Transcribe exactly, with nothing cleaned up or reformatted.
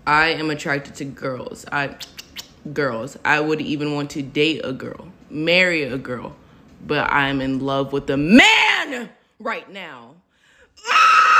I am attracted to girls. I girls. I would even want to date a girl, marry a girl, but I'm in love with a man right now. Ah!